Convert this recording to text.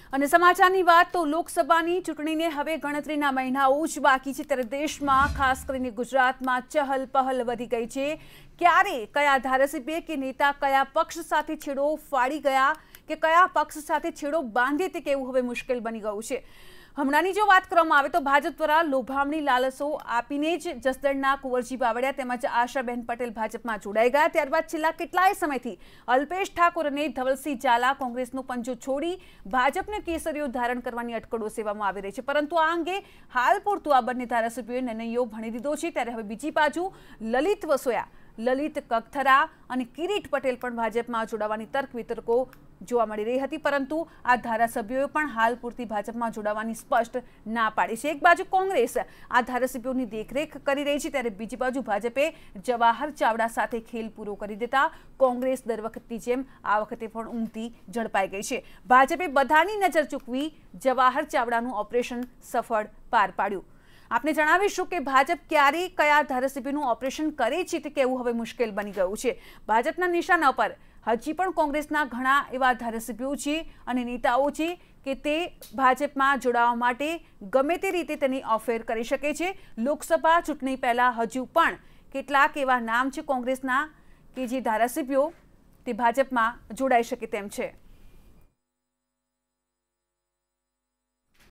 અને સમાચારની વાત તો લોકસભાની ચૂંટણીને હવે ગણતરીના મહિનાઓ જ બાકી છે ત્યારે દેશમાં ખાસ કરીને ગુજરાતમાં ચહલ પહલ વધી ગઈ છે। ક્યારે કયા ધારાસભ્ય કે નેતા કયા પક્ષ સાથે છેડો ફાડી ગયા કે કયા પક્ષ સાથે છેડો બાંધે તે કહેવું હવે મુશ્કેલ બની ગયું છે। હમણાંની જો વાત કરવામાં આવે તો ભાજપ દ્વારા લોભામણી લાલસો આપીને જ જસદણના કુંવરજી બાવળિયા તેમજ આશાબેન પટેલ ભાજપમાં જોડાઈ ગયા। ત્યારબાદ છેલ્લા કેટલાય સમયથી અલ્પેશ ઠાકોર અને ધવલસિંહ ઝાલા કોંગ્રેસનો પંજો છોડી ભાજપને કેસરીઓ ધારણ કરવાની અટકળો સેવામાં આવી રહી છે, પરંતુ આ અંગે હાલ પૂરતું આ બંને ધારાસભ્યોએ નિર્ણયો ભણી દીધો છે। ત્યારે હવે બીજી બાજુ લલિત વસોયા, લલિત કગથરા અને કિરીટ પટેલ પણ ભાજપમાં જોડાવાની તર્ક વિતર્કો જોવા મળી રહી હતી, પરંતુ આ ધારાસભ્યોએ પણ હાલ પૂરતી ભાજપમાં જોડાવાની સ્પષ્ટ ના પાડી છે। એક બાજુ કોંગ્રેસ આ ધારાસભ્યોની દેખરેખ કરી રહી છે, ત્યારે બીજી બાજુ ભાજપે જવાહર ચાવડા સાથે ખેલ પૂરો કરી દેતા કોંગ્રેસ દર વખતની જેમ આ વખતે પણ ઊંઘતી ઝડપાઈ ગઈ છે। ભાજપે બધાની નજર ચૂકવી જવાહર ચાવડાનું ઓપરેશન સફળ પાર પાડ્યું। આપને જણાવીશું કે ભાજપ ક્યારે કયા ધારાસભ્યનું ઓપરેશન કરે છે તે કહેવું હવે મુશ્કેલ બની ગયું છે। ભાજપના નિશાના પર હજી પણ કોંગ્રેસના ઘણા એવા ધારાસભ્યો છે અને નેતાઓ છે કે તે ભાજપમાં જોડાવા માટે ગમે તે રીતે તેની ઓફર કરી શકે છે। લોકસભા ચૂંટણી પહેલા હજુ પણ કેટલાક એવા નામ છે કોંગ્રેસના કે જે ધારાસભ્યો તે ભાજપમાં જોડાઈ શકે તેમ છે।